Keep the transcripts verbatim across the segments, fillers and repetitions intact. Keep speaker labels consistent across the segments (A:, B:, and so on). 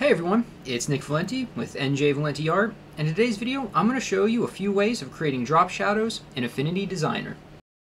A: Hey everyone, it's Nick Valenti with N J Valenti Art, and in today's video I'm going to show you a few ways of creating drop shadows in Affinity Designer.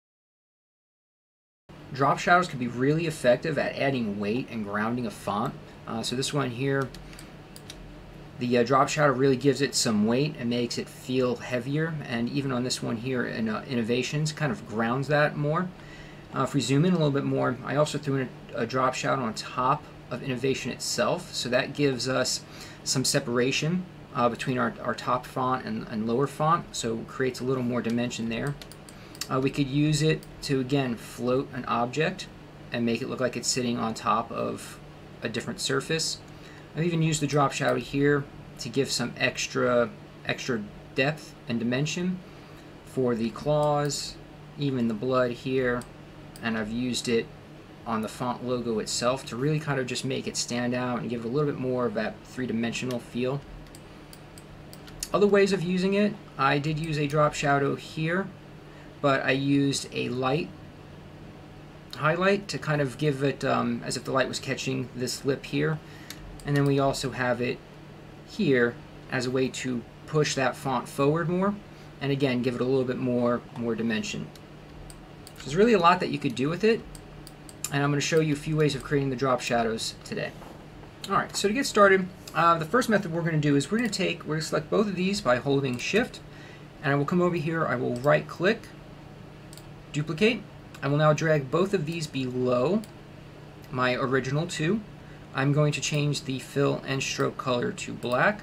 A: Drop shadows can be really effective at adding weight and grounding a font. Uh, so this one here, the uh, drop shadow really gives it some weight and makes it feel heavier, and even on this one here in uh, Innovations kind of grounds that more. Uh, if we zoom in a little bit more, I also threw in a, a drop shadow on top of Innovation itself, so that gives us some separation uh, between our, our top font and, and lower font, so it creates a little more dimension there. Uh, we could use it to again float an object and make it look like it's sitting on top of a different surface. I've even used the drop shadow here to give some extra extra depth and dimension for the claws, even the blood here, and I've used it on the font logo itself to really kind of just make it stand out and give it a little bit more of that three-dimensional feel. Other ways of using it, I did use a drop shadow here, but I used a light highlight to kind of give it um, as if the light was catching this lip here, and then we also have it here as a way to push that font forward more and again give it a little bit more more dimension. So there's really a lot that you could do with it, and I'm going to show you a few ways of creating the drop shadows today. Alright, so to get started, uh, the first method we're going to do is we're going to take, we're going to select both of these by holding Shift, and I will come over here, I will right click, duplicate. I will now drag both of these below my original two. I'm going to change the fill and stroke color to black.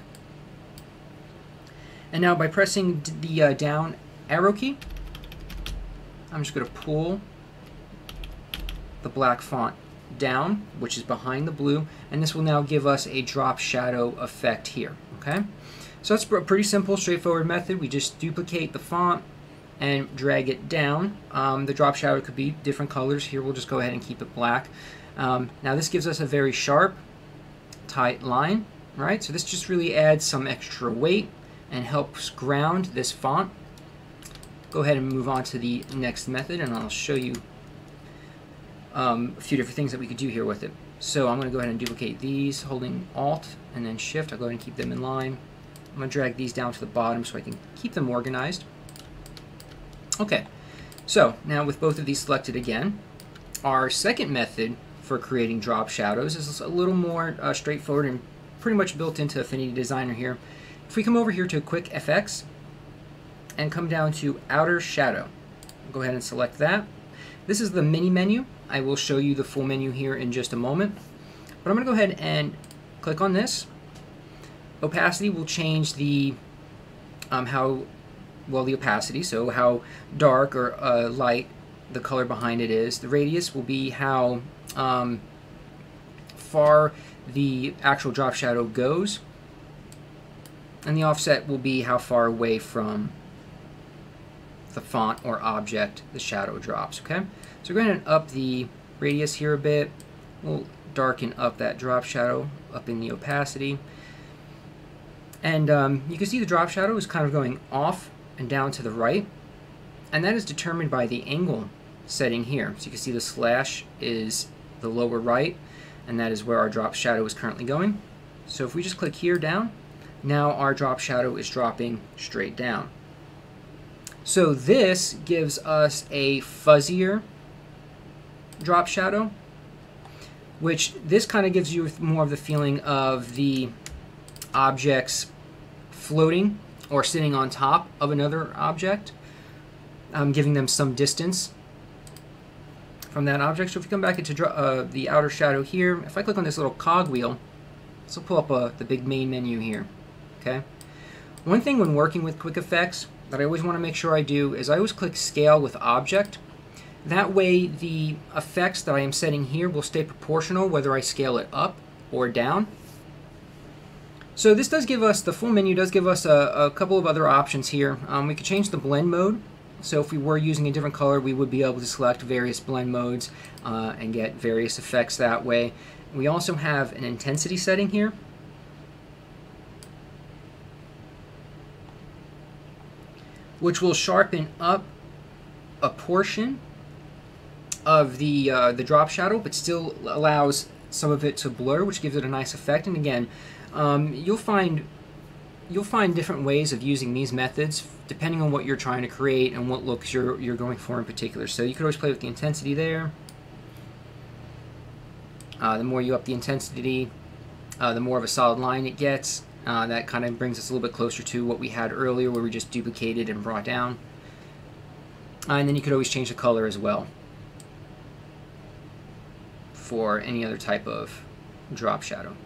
A: And now by pressing the uh, down arrow key, I'm just going to pull the black font down, which is behind the blue, and this will now give us a drop shadow effect here. Okay, so that's a pretty simple, straightforward method. We just duplicate the font and drag it down. Um, the drop shadow could be different colors. Here we'll just go ahead and keep it black. Um, now this gives us a very sharp, tight line, right? So this just really adds some extra weight and helps ground this font. Go ahead and move on to the next method, and I'll show you Um, a few different things that we could do here with it. So I'm going to go ahead and duplicate these, holding Alt and then Shift. I'll go ahead and keep them in line. I'm going to drag these down to the bottom so I can keep them organized. Okay, so now with both of these selected again, our second method for creating drop shadows is a little more uh, straightforward and pretty much built into Affinity Designer here. If we come over here to Quick F X and come down to Outer Shadow, go ahead and select that. This is the mini menu. I will show you the full menu here in just a moment. But I'm going to go ahead and click on this. Opacity will change the um, how well the opacity, so how dark or uh, light the color behind it is. The radius will be how um, far the actual drop shadow goes, and the offset will be how far away from the font or object the shadow drops. Okay, so we're going to up the radius here a bit. We'll darken up that drop shadow, up in the opacity, and um, you can see the drop shadow is kind of going off and down to the right, and that is determined by the angle setting here. So you can see the slash is the lower right, and that is where our drop shadow is currently going. So if we just click here down, now our drop shadow is dropping straight down. So this gives us a fuzzier drop shadow, which this kind of gives you more of the feeling of the objects floating or sitting on top of another object, um, giving them some distance from that object. So if you come back into uh, the outer shadow here, if I click on this little cogwheel, this will pull up uh, the big main menu here. Okay. One thing when working with quick effects that I always want to make sure I do is I always click Scale with Object. That way the effects that I am setting here will stay proportional whether I scale it up or down. So this does give us, the full menu does give us a, a couple of other options here. Um, we could change the blend mode. So if we were using a different color, we would be able to select various blend modes uh, and get various effects that way. We also have an intensity setting here. Which will sharpen up a portion of the uh, the drop shadow, but still allows some of it to blur, which gives it a nice effect. And again, um, you'll find you'll find different ways of using these methods depending on what you're trying to create and what looks you're you're going for in particular. So you could always play with the intensity there. Uh, the more you up the intensity, uh, the more of a solid line it gets. Uh, that kind of brings us a little bit closer to what we had earlier, where we just duplicated and brought down. Uh, and then you could always change the color as well for any other type of drop shadow.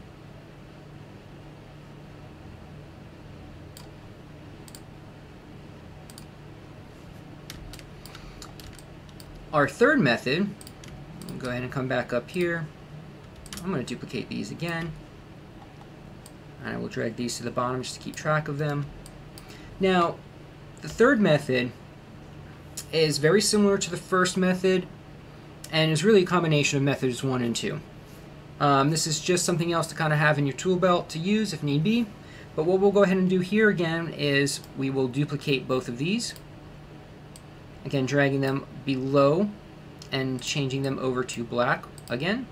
A: Our third method, we'll go ahead and come back up here. I'm going to duplicate these again. And I will drag these to the bottom just to keep track of them. Now, the third method is very similar to the first method and is really a combination of methods one and two. Um, this is just something else to kind of have in your tool belt to use if need be. But what we'll go ahead and do here again is we will duplicate both of these. Again, dragging them below and changing them over to black again.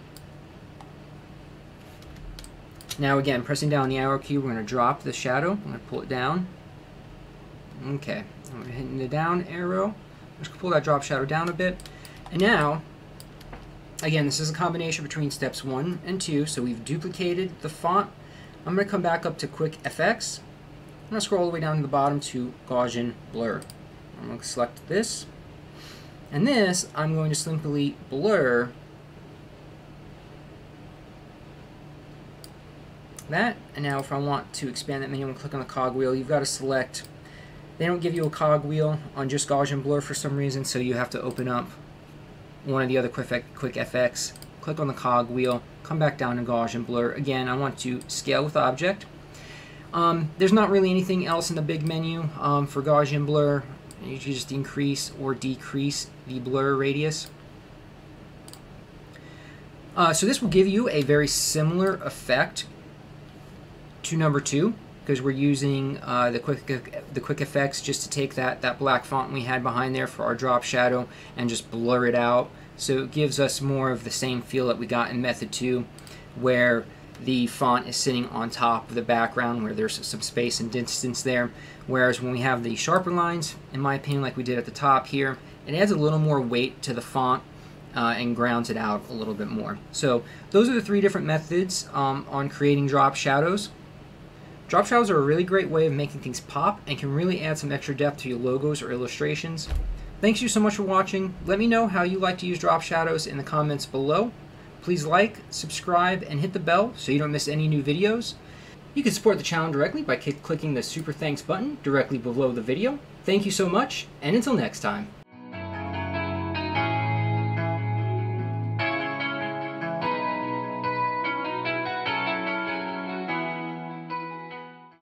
A: Now again, pressing down the arrow key, we're going to drop the shadow. I'm going to pull it down. Okay, I'm hitting the down arrow. I'm just going to pull that drop shadow down a bit. And now, again, this is a combination between steps one and two. So we've duplicated the font. I'm going to come back up to Quick F X. I'm going to scroll all the way down to the bottom to Gaussian Blur. I'm going to select this. And this, I'm going to simply blur that. And now if I want to expand that menu, I'm going to click on the cogwheel. You've got to select. They don't give you a cogwheel on just Gaussian Blur for some reason, so you have to open up one of the other Quick F X, click on the cogwheel, come back down to Gaussian Blur. Again, I want to scale with object. Um, there's not really anything else in the big menu um, for Gaussian Blur. You can just increase or decrease the blur radius. Uh, so this will give you a very similar effect to number two, because we're using uh, the quick the quick effects just to take that that black font we had behind there for our drop shadow and just blur it out. So it gives us more of the same feel that we got in method two, where the font is sitting on top of the background where there's some space and distance there. Whereas when we have the sharper lines, in my opinion, like we did at the top here, it adds a little more weight to the font uh, and grounds it out a little bit more. So those are the three different methods um, on creating drop shadows. Drop shadows are a really great way of making things pop and can really add some extra depth to your logos or illustrations. Thanks you so much for watching. Let me know how you like to use drop shadows in the comments below. Please like, subscribe, and hit the bell so you don't miss any new videos. You can support the channel directly by clicking the Super Thanks button directly below the video. Thank you so much, and until next time.